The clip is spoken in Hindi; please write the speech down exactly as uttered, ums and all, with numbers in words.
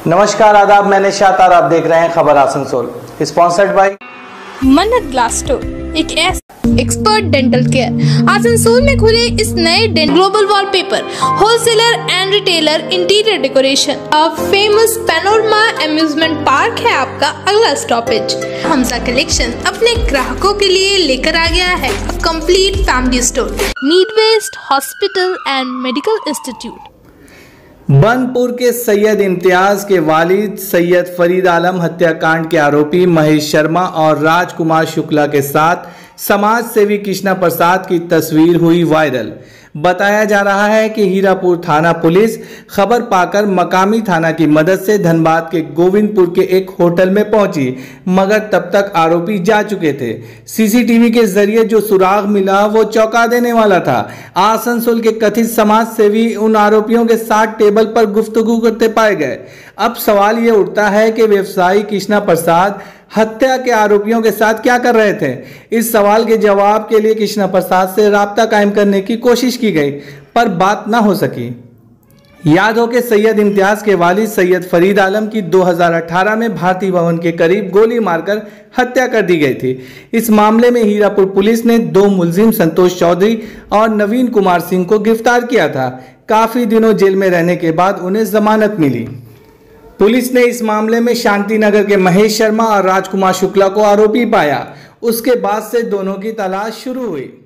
नमस्कार आदाब, मैंने शातार, आप देख रहे हैं खबर Asansol, sponsored by Mannat glass store, एक एक्सपर्ट डेंटल केयर। आसनसोल में खुले इस नए global wallpaper wholesaler and retailer interior decoration. अब फेमस पैनोरमा अम्यूजमेंट पार्क है आपका अगला स्टॉपेज। हमजा कलेक्शन अपने ग्राहकों के लिए लेकर आ गया है complete family store, need west hospital and medical institute. Banpur के सैयद इम्तियाज के वालिद सैयद फरीद आलम हत्याकांड के आरोपी महेश शर्मा और राजकुमार शुक्ला के साथ समाज सेवी कृष्णा प्रसाद की तस्वीर हुई वायरल। बताया जा रहा है कि हीरापुर थाना पुलिस खबर पाकर मकामी थाना की मदद से धनबाद के गोविंदपुर के एक होटल में पहुंची, मगर तब तक आरोपी जा चुके थे। सीसीटीवी के जरिए जो सुराग मिला वो चौंका देने वाला था। आसनसोल के कथित समाज सेवी उन आरोपियों के साथ टेबल पर गुफ्तगू करते पाए गए। अब सवाल ये उठता है कि व्यवसायी कृष्णा प्रसाद हत्या के आरोपियों के साथ क्या कर रहे थे। इस सवाल के जवाब के लिए कृष्णा प्रसाद से राब्ता कायम करने की कोशिश की गई, पर बात ना हो सकी। याद हो कि सैयद इम्तियाज के वालिद सैयद फरीद आलम की दो हज़ार अठारह में भारतीय भवन के करीब गोली मारकर हत्या कर दी गई थी। इस मामले में हीरापुर पुलिस ने दो मुलजिम संतोष चौधरी और नवीन कुमार सिंह को गिरफ्तार किया था। काफी दिनों जेल में रहने के बाद उन्हें जमानत मिली। पुलिस ने इस मामले में शांति नगर के महेश शर्मा और राजकुमार शुक्ला को आरोपी पाया। उसके बाद से दोनों की तलाश शुरू हुई।